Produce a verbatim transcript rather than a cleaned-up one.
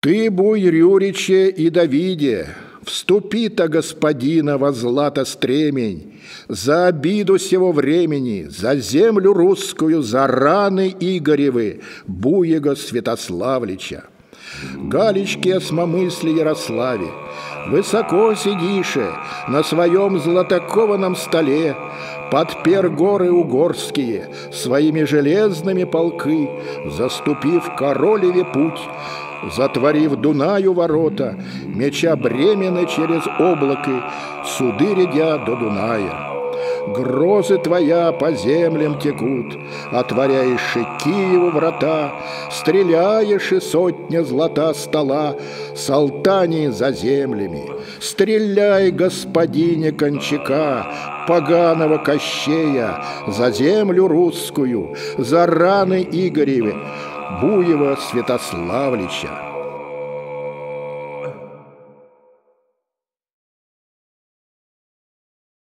Ты, буй, Рюриче и Давиде, вступи-то, господина, во злато стремень, за обиду сего времени, за землю русскую, за раны Игоревы, буего Святославлича. Галички осмомысли Ярославе, высоко сидише на своем златокованном столе, подпер горы угорские своими железными полки, заступив королеве путь, затворив Дунаю ворота, меча бремены через облаки, суды рядя до Дуная. Грозы твоя по землям текут, отворяешь и Киеву врата, стреляешь и сотня злата стола, салтани за землями. Стреляй, господине Кончака, поганого Кощея, за землю русскую, за раны Игоревы, буева Святославлича.